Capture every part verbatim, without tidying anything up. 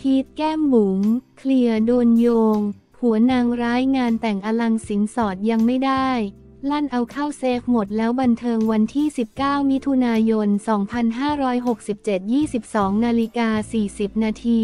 พีทแก้มบุ๋มเคลียร์โดนโยงผัวนางร้ายงานแต่งอลังสินสอดยังไม่ได้ลั่นเอาเข้าเซฟหมดแล้วบันเทิงวันที่สิบเก้ามิถุนายนสองพันห้าร้อยหกสิบเจ็ด ยี่สิบสองนาฬิกาสี่สิบนาที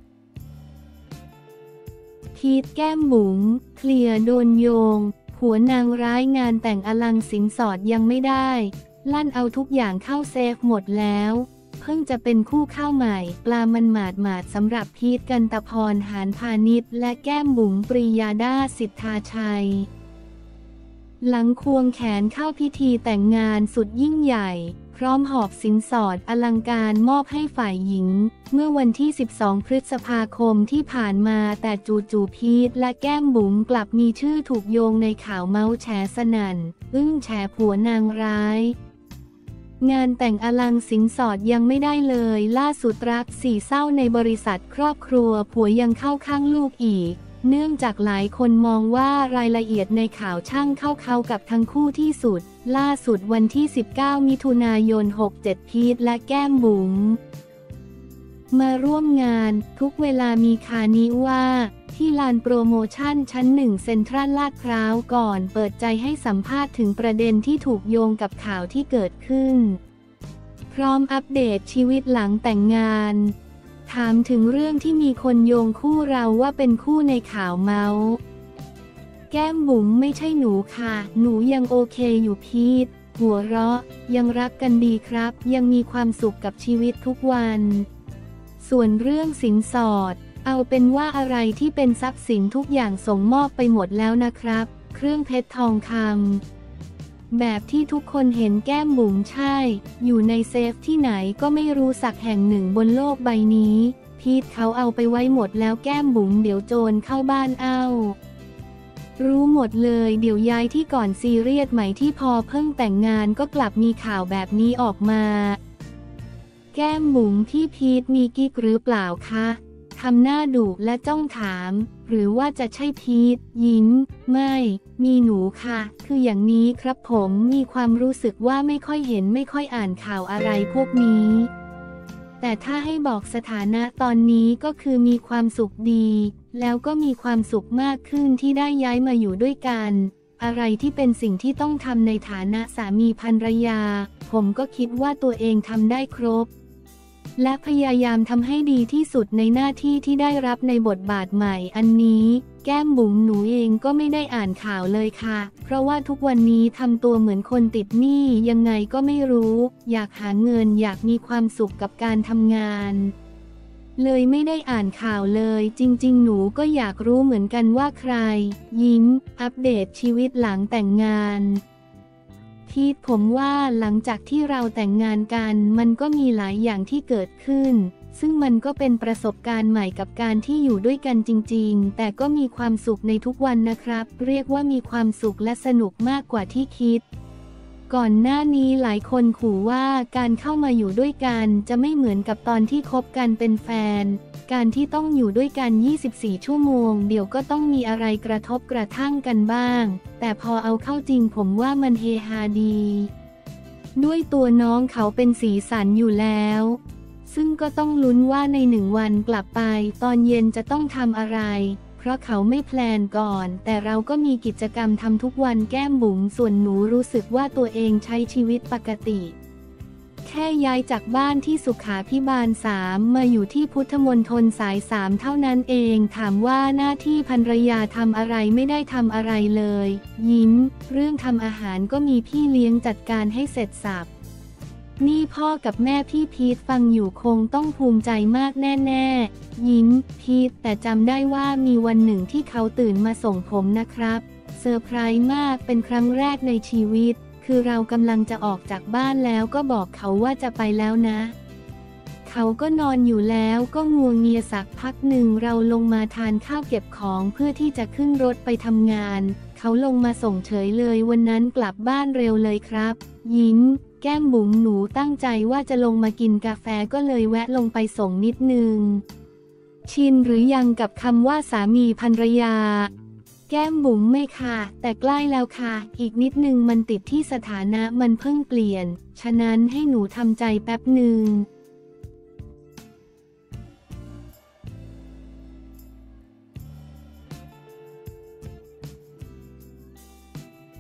พีทแก้มบุ๋มเคลียร์โดนโยงผัวนางร้ายงานแต่งอลังสินสอดยังไม่ได้ลั่นเอาทุกอย่างเข้าเซฟหมดแล้วเพิ่งจะเป็นคู่ข้าวใหม่ปลามันหมาดหมาดสำหรับพีทกันตพรหานพาณิชย์และแก้มบุ๋มปรียาดาสิทธาชัยหลังควงแขนเข้าพิธีแต่งงานสุดยิ่งใหญ่พร้อมหอบสินสอดอลังการมอบให้ฝ่ายหญิงเมื่อวันที่สิบสองพฤษภาคมที่ผ่านมาแต่จู่ๆพีทและแก้มบุ๋มกลับมีชื่อถูกโยงในข่าวเมาส์แฉสนั่นอึ้งแฉผัวนางร้ายงานแต่งอลังสินสอดยังไม่ได้เลยล่าสุดรักสี่เศร้าในบริษัทครอบครัวผัวยังเข้าข้างลูกอีกเนื่องจากหลายคนมองว่ารายละเอียดในข่าวช่างเข้าเขากับทั้งคู่ที่สุดล่าสุดวันที่สิบเก้ามิถุนายนหกสิบเจ็ดพีทและแก้มบุ๋มมาร่วมงานทุกเวลามีข่าวนี้ว่าที่ลานโปรโมชั่นชั้นหนึ่งเซ็นทรัลลาดพร้าวก่อนเปิดใจให้สัมภาษณ์ถึงประเด็นที่ถูกโยงกับข่าวที่เกิดขึ้นพร้อมอัปเดตชีวิตหลังแต่งงานถามถึงเรื่องที่มีคนโยงคู่เราว่าเป็นคู่ในข่าวเมาส์แก้มบุ๋มไม่ใช่หนูค่ะหนูยังโอเคอยู่พีทหัวเราะยังรักกันดีครับยังมีความสุขกับชีวิตทุกวันส่วนเรื่องสินสอดเอาเป็นว่าอะไรที่เป็นทรัพย์สินทุกอย่างส่งมอบไปหมดแล้วนะครับเครื่องเพชรทองคำแบบที่ทุกคนเห็นแก้มบุ๋มใช่อยู่ในเซฟที่ไหนก็ไม่รู้สักแห่งหนึ่งบนโลกใบนี้พีทเขาเอาไปไว้หมดแล้วแก้มบุ๋มเดี๋ยวโจรเข้าบ้านเอารู้หมดเลยเดี๋ยวย้ายที่ก่อนซีเรียสใหม่ที่พอเพิ่งแต่งงานก็กลับมีข่าวแบบนี้ออกมาแก้มบุ๋มพี่พีทมีกิ๊กหรือเปล่าคะทำหน้าดุและจ้องถามหรือว่าจะใช่พีทยิ้มไม่มีหนูค่ะคืออย่างนี้ครับผมมีความรู้สึกว่าไม่ค่อยเห็นไม่ค่อยอ่านข่าวอะไรพวกนี้แต่ถ้าให้บอกสถานะตอนนี้ก็คือมีความสุขดีแล้วก็มีความสุขมากขึ้นที่ได้ย้ายมาอยู่ด้วยกันอะไรที่เป็นสิ่งที่ต้องทำในฐานะสามีภรรยาผมก็คิดว่าตัวเองทำได้ครบและพยายามทำให้ดีที่สุดในหน้าที่ที่ได้รับในบทบาทใหม่อันนี้แก้มบุ๋มหนูเองก็ไม่ได้อ่านข่าวเลยค่ะเพราะว่าทุกวันนี้ทำตัวเหมือนคนติดหนี้ยังไงก็ไม่รู้อยากหาเงินอยากมีความสุขกับการทำงานเลยไม่ได้อ่านข่าวเลยจริงๆหนูก็อยากรู้เหมือนกันว่าใครยิ้มอัปเดตชีวิตหลังแต่งงานพีทผมว่าหลังจากที่เราแต่งงานกันมันก็มีหลายอย่างที่เกิดขึ้นซึ่งมันก็เป็นประสบการณ์ใหม่กับการที่อยู่ด้วยกันจริงๆแต่ก็มีความสุขในทุกวันนะครับเรียกว่ามีความสุขและสนุกมากกว่าที่คิดก่อนหน้านี้หลายคนขู่ว่าการเข้ามาอยู่ด้วยกันจะไม่เหมือนกับตอนที่คบกันเป็นแฟนการที่ต้องอยู่ด้วยกันยี่สิบสี่ชั่วโมงเดี๋ยวก็ต้องมีอะไรกระทบกระทั่งกันบ้างแต่พอเอาเข้าจริงผมว่ามันเฮฮาดีด้วยตัวน้องเขาเป็นสีสันอยู่แล้วซึ่งก็ต้องลุ้นว่าในหนึ่งวันกลับไปตอนเย็นจะต้องทำอะไรเพราะเขาไม่แพลนก่อนแต่เราก็มีกิจกรรมทำทุกวันแก้มบุ๋มส่วนหนูรู้สึกว่าตัวเองใช้ชีวิตปกติแค่ย้ายจากบ้านที่สุขาภิบาลสามมาอยู่ที่พุทธมณฑลสายสามเท่านั้นเองถามว่าหน้าที่ภรรยาทำอะไรไม่ได้ทำอะไรเลยยิ้มเรื่องทำอาหารก็มีพี่เลี้ยงจัดการให้เสร็จสับนี่พ่อกับแม่พี่พีทฟังอยู่คงต้องภูมิใจมากแน่ๆยิ้มพีทแต่จำได้ว่ามีวันหนึ่งที่เขาตื่นมาส่งผมนะครับเซอร์ไพรส์มากเป็นครั้งแรกในชีวิตคือเรากำลังจะออกจากบ้านแล้วก็บอกเขาว่าจะไปแล้วนะเขาก็นอนอยู่แล้วก็งัวเงียสักพักหนึ่งเราลงมาทานข้าวเก็บของเพื่อที่จะขึ้นรถไปทำงานเขาลงมาส่งเฉยเลยวันนั้นกลับบ้านเร็วเลยครับยิ้มแก้มบุ๋มหนูตั้งใจว่าจะลงมากินกาแฟก็เลยแวะลงไปส่งนิดนึงชินหรือยังกับคำว่าสามีภรรยาแก้มบุ๋มไม่ค่ะแต่ใกล้แล้วค่ะอีกนิดนึงมันติดที่สถานะมันเพิ่งเปลี่ยนฉะนั้นให้หนูทำใจแป๊บนึง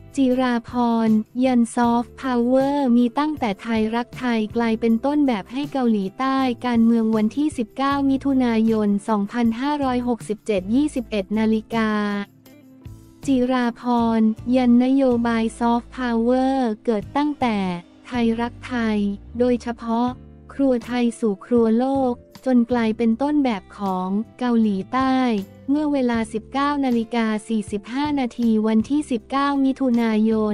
จิราพร ยันซอฟต์พาวเวอร์มีตั้งแต่ไทยรักไทยกลายเป็นต้นแบบให้เกาหลีใต้การเมืองวันที่ สิบเก้า มิถุนายน สองพันห้าร้อยหกสิบเจ็ด ยี่สิบเอ็ด นาฬิกาจิราพร ยันนโยบายซอฟต์พาวเวอร์เกิดตั้งแต่ไทยรักไทยโดยเฉพาะครัวไทยสู่ครัวโลกจนกลายเป็นต้นแบบของเกาหลีใต้เมื่อเวลา สิบเก้า นาฬิกา สี่สิบห้า นาทีวันที่ สิบเก้า มิถุนายน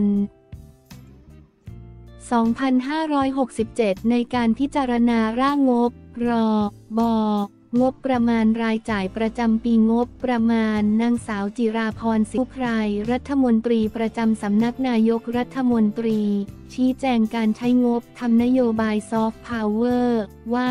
สองพันห้าร้อยหกสิบเจ็ด ในการพิจารณาร่างงบรบงบประมาณรายจ่ายประจำปีงบประมาณนางสาวจิราพร สิงห์ไพรรัฐมนตรีประจำสำนักนายกรัฐมนตรีชี้แจงการใช้งบทำนโยบายซอฟต์พาวเวอร์ว่า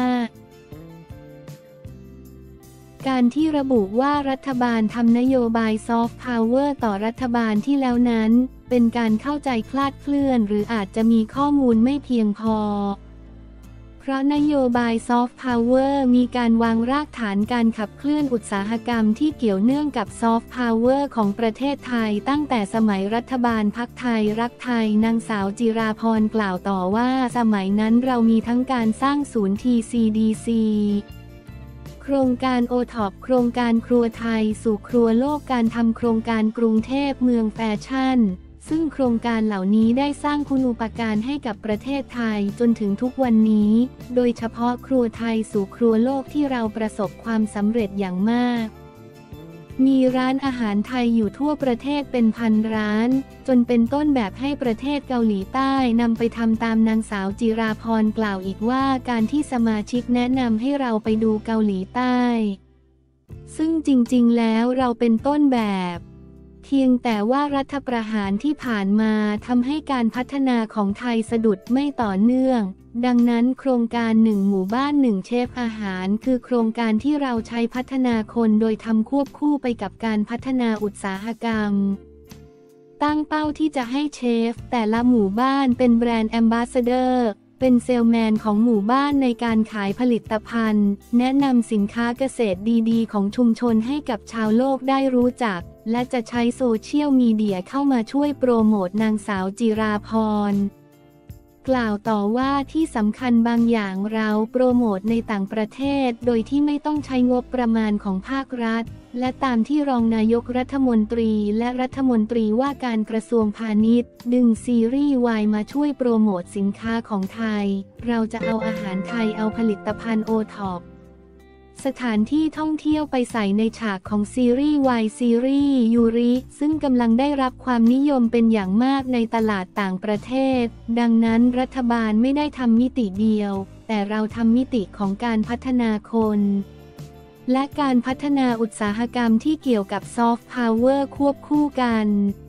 การที่ระบุว่ารัฐบาลทำนโยบายซอฟต์พาวเวอร์ต่อรัฐบาลที่แล้วนั้นเป็นการเข้าใจคลาดเคลื่อนหรืออาจจะมีข้อมูลไม่เพียงพอเพราะนโยบายซอฟต์พาวเวอร์มีการวางรากฐานการขับเคลื่อนอุตสาหกรรมที่เกี่ยวเนื่องกับซอฟต์พาวเวอร์ของประเทศไทยตั้งแต่สมัยรัฐบาลพรรคไทยรักไทยนางสาวจิราพรกล่าวต่อว่าสมัยนั้นเรามีทั้งการสร้างศูนย์ ที ซี ดี ซี โครงการโอท็อปโครงการครัวไทยสู่ครัวโลกการทำโครงการกรุงเทพเมืองแฟชั่นซึ่งโครงการเหล่านี้ได้สร้างคุณูปการให้กับประเทศไทยจนถึงทุกวันนี้โดยเฉพาะครัวไทยสู่ครัวโลกที่เราประสบความสำเร็จอย่างมากมีร้านอาหารไทยอยู่ทั่วประเทศเป็นพันร้านจนเป็นต้นแบบให้ประเทศเกาหลีใต้นำไปทำตามนางสาวจิราพรกล่าวอีกว่าการที่สมาชิกแนะนำให้เราไปดูเกาหลีใต้ซึ่งจริงๆแล้วเราเป็นต้นแบบเพียงแต่ว่ารัฐประหารที่ผ่านมาทำให้การพัฒนาของไทยสะดุดไม่ต่อเนื่องดังนั้นโครงการหนึ่งหมู่บ้านหนึ่งเชฟอาหารคือโครงการที่เราใช้พัฒนาคนโดยทำควบคู่ไปกับการพัฒนาอุตสาหกรรมตั้งเป้าที่จะให้เชฟแต่ละหมู่บ้านเป็นแบรนด์แอมบาสเดอร์เป็นเซลแมนของหมู่บ้านในการขายผลิตภัณฑ์แนะนำสินค้าเกษตรดีๆของชุมชนให้กับชาวโลกได้รู้จักและจะใช้โซเชียลมีเดียเข้ามาช่วยโปรโมทนางสาวจิราพรกล่าวต่อว่าที่สำคัญบางอย่างเราโปรโมทในต่างประเทศโดยที่ไม่ต้องใช้งบประมาณของภาครัฐและตามที่รองนายกรัฐมนตรีและรัฐมนตรีว่าการกระทรวงพาณิชย์ดึงซีรีส์วายมาช่วยโปรโมทสินค้าของไทยเราจะเอาอาหารไทยเอาผลิตภัณฑ์โอท็อปสถานที่ท่องเที่ยวไปใส่ในฉากของซีรีส์วายซีรีส์ยูริซึ่งกำลังได้รับความนิยมเป็นอย่างมากในตลาดต่างประเทศดังนั้นรัฐบาลไม่ได้ทำมิติเดียวแต่เราทำมิติของการพัฒนาคนและการพัฒนาอุตสาหกรรมที่เกี่ยวกับซอฟต์พาวเวอร์ควบคู่กัน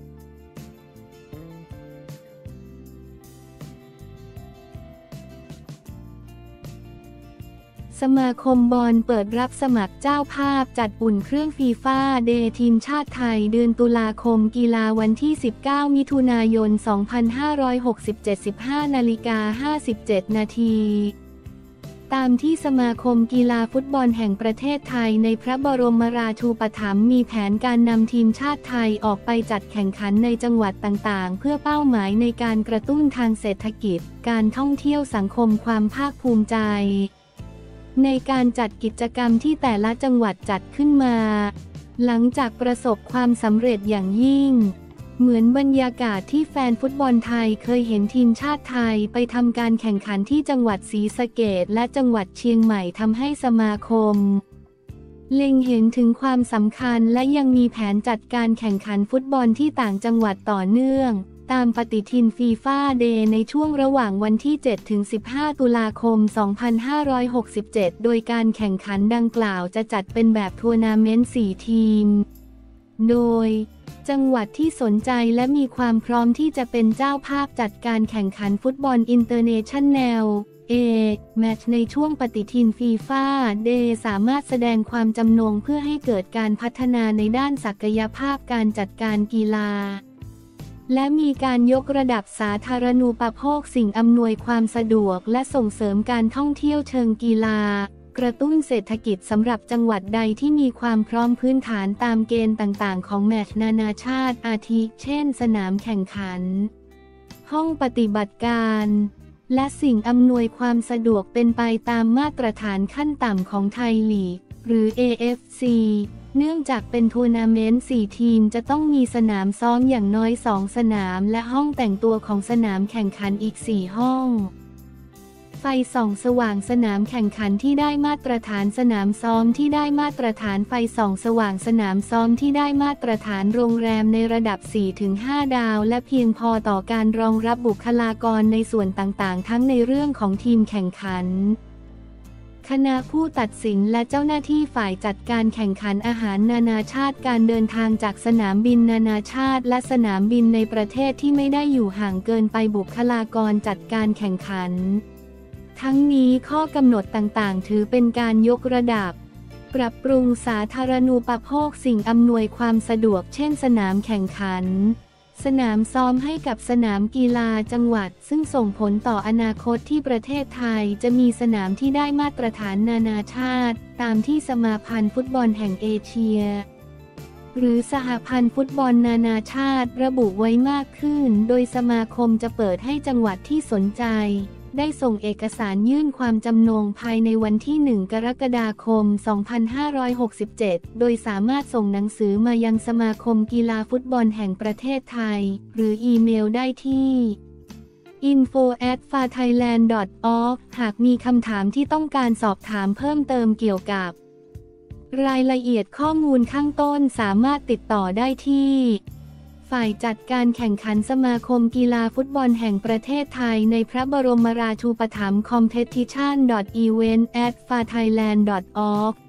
สมาคมบอลเปิดรับสมัครเจ้าภาพจัดอุ่นเครื่องฟีฟ่าเดย์ทีมชาติไทยเดือนตุลาคมกีฬาวันที่ สิบเก้า มิถุนายน สองพันห้าร้อยหกสิบเจ็ด สิบห้า นาฬิกา ห้าสิบเจ็ด นาทีตามที่สมาคมกีฬาฟุตบอลแห่งประเทศไทยในพระบรมราชูปถัมภ์มีแผนการนำทีมชาติไทยออกไปจัดแข่งขันในจังหวัดต่างๆเพื่อเป้าหมายในการกระตุ้นทางเศรษฐกิจการท่องเที่ยวสังคมความภาคภูมิใจในการจัดกิจกรรมที่แต่ละจังหวัดจัดขึ้นมาหลังจากประสบความสำเร็จอย่างยิ่งเหมือนบรรยากาศที่แฟนฟุตบอลไทยเคยเห็นทีมชาติไทยไปทำการแข่งขันที่จังหวัดศรีสะเกษและจังหวัดเชียงใหม่ทำให้สมาคมเล็งเห็นถึงความสำคัญและยังมีแผนจัดการแข่งขันฟุตบอลที่ต่างจังหวัดต่อเนื่องตามปฏิทินฟีฟ่าเดย์ในช่วงระหว่างวันที่ เจ็ดถึงสิบห้า ตุลาคม สองพันห้าร้อยหกสิบเจ็ด โดยการแข่งขันดังกล่าวจะจัดเป็นแบบทัวร์นาเมนต์ สี่ ทีมโดยจังหวัดที่สนใจและมีความพร้อมที่จะเป็นเจ้าภาพจัดการแข่งขันฟุตบอลอินเตอร์เนชั่นแนล เอ แมตช์ในช่วงปฏิทินฟีฟ่าเดย์สามารถแสดงความจำนงเพื่อให้เกิดการพัฒนาในด้านศักยภาพการจัดการกีฬาและมีการยกระดับสาธารณูปโภคสิ่งอำนวยความสะดวกและส่งเสริมการท่องเที่ยวเชิงกีฬากระตุ้นเศรษฐกิจสำหรับจังหวัดใดที่มีความพร้อมพื้นฐานตามเกณฑ์ต่างๆของแมตช์นานาชาติอาทิเช่นสนามแข่งขันห้องปฏิบัติการและสิ่งอำนวยความสะดวกเป็นไปตามมาตรฐานขั้นต่ำของไทยลีกหรือ เอ เอฟ ซี เนื่องจากเป็นทัวร์นาเมนต์สี่ทีมจะต้องมีสนามซ้อมอย่างน้อยสองสนามและห้องแต่งตัวของสนามแข่งขันอีกสี่ห้องไฟส่องสว่างสนามแข่งขันที่ได้มาตรฐานสนามซ้อมที่ได้มาตรฐานไฟส่องสว่างสนามซ้อมที่ได้มาตรฐานโรงแรมในระดับ สี่ถึงห้า ดาวและเพียงพอต่อการรองรับบุคลากรในส่วนต่างๆทั้งในเรื่องของทีมแข่งขันคณะผู้ตัดสินและเจ้าหน้าที่ฝ่ายจัดการแข่งขันอาหารนานาชาติการเดินทางจากสนามบินนานาชาติและสนามบินในประเทศที่ไม่ได้อยู่ห่างเกินไปบุคลากรจัดการแข่งขันทั้งนี้ข้อกำหนดต่างๆถือเป็นการยกระดับปรับปรุงสาธารณูปโภคสิ่งอำนวยความสะดวกเช่นสนามแข่งขันสนามซ้อมให้กับสนามกีฬาจังหวัดซึ่งส่งผลต่ออนาคตที่ประเทศไทยจะมีสนามที่ได้มาตรฐานนานาชาติตามที่สมาพันธ์ฟุตบอลแห่งเอเชียหรือสหพันธ์ฟุตบอลนานาชาติระบุไว้มากขึ้นโดยสมาคมจะเปิดให้จังหวัดที่สนใจได้ส่งเอกสารยื่นความจำนงภายในวันที่หนึ่งกรกฎาคมสองพันห้าร้อยหกสิบเจ็ดโดยสามารถส่งหนังสือมายังสมาคมกีฬาฟุตบอลแห่งประเทศไทยหรืออีเมลได้ที่ อินโฟ แอท ฟาไทยแลนด์ ดอท ออร์ก หากมีคำถามที่ต้องการสอบถามเพิ่มเติมเกี่ยวกับรายละเอียดข้อมูลข้างต้นสามารถติดต่อได้ที่ฝ่ายจัดการแข่งขันสมาคมกีฬาฟุตบอลแห่งประเทศไทยในพระบรมราชูปถัมภ์ คอมเพทิชัน ดอท อีเวนต์ แอท ฟาไทยแลนด์ ดอท ออร์ก